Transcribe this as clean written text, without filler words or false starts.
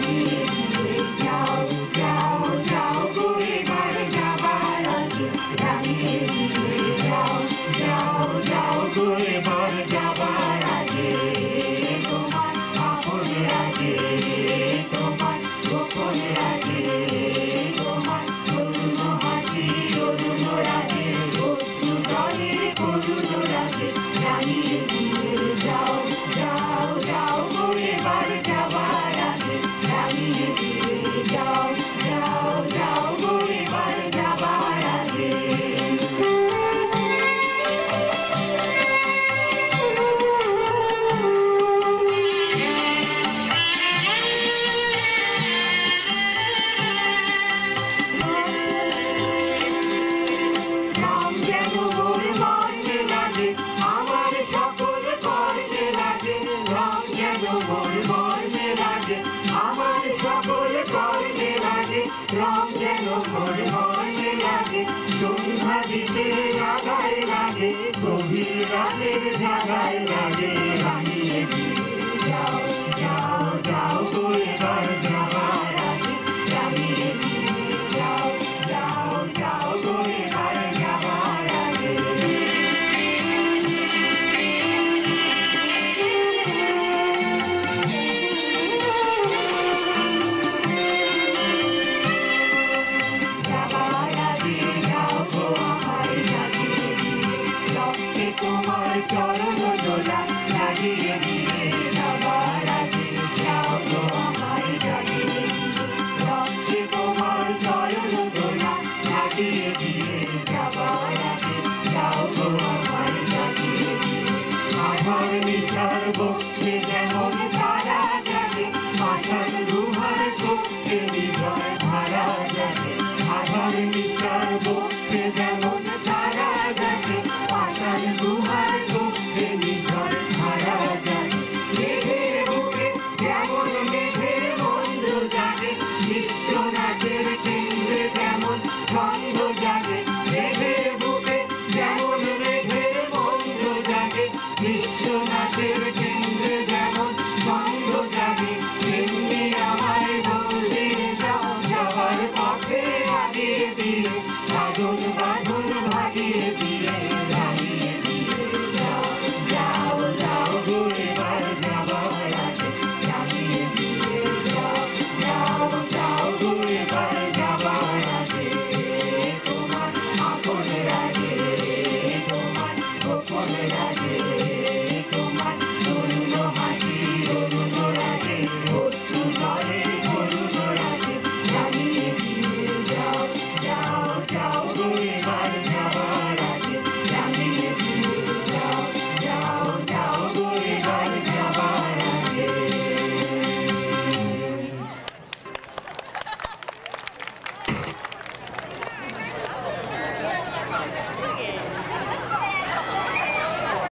রাঙিয়ে দিয়ে যাও যাও যাও গো এবার যাবার আগে রাঙিয়ে দিয়ে যাও যাও যাও গো এবার যাবার আগে তোমার আপন আগে তোমার গোপন আগে তোমার করুণ হাসি অরুণ রাগে অশ্রু জলের করুণ রাগে রাঙিয়ে দিয়ে যাও যাও যাও গো এবার যাবার আগে রাঙিয়ে দিয়ে যাও যাও যাও গো এবার যাবার আগে আমার সকল কর্মে লাগে রং যেন ভোর মর্মে লাগে সন্ধ্যা দিতে জাগায় লাগে গভীর রাতের জাগায় লাগে রাঙিয়ে দিয়ে যাও যাও যাও গো এবার যাবার আগে রাঙিয়ে দিয়ে যাও যাও যাও গো এবার যাবার আগে তোমার চরণ দোলা লাগিয়ে দিয়ে যাবার আগে যাও গো আমায় জাগিয়ে দিয়ে রক্তে তোমার চরণ দোলা লাগিয়ে দিয়ে যাবার আগে যাও গো আমায় জাগিয়ে দিয়ে আধার নিশার বক্ষে যেমন তারা জাগে আশার দুহার কক্ষে বিজয় ধারা জাগে আধার নিশার বক্ষে যেমন তারা জাগে আশার দুহার কক্ষে বিজয় ধারা জাগে মেঘের বুকে যেমন মেঘের মন্দ্র জাগে বিশ্বনাথের কেন্দ্রে যেমন ছন্দ জাগে মেঘের বুকে যেমন মেঘের মন্দ্র জাগে বিশ্বনাথের কেন্দ্রে যেমন ছন্দ জাগে তেমনি আমায় বলতে যাও যাওয়ার পথে আগিয়ে দিয়ে বাঁধন বাঁধন ভাগিয়ে দিয়ে রাঙিয়ে দিয়ে যাও যাও যাও গো এবার যাবার আগে রাঙিয়ে দিয়ে যাও যাও যাও গো এবার যাবার আগে তোমার আপন আগে তোমার গোপন আগে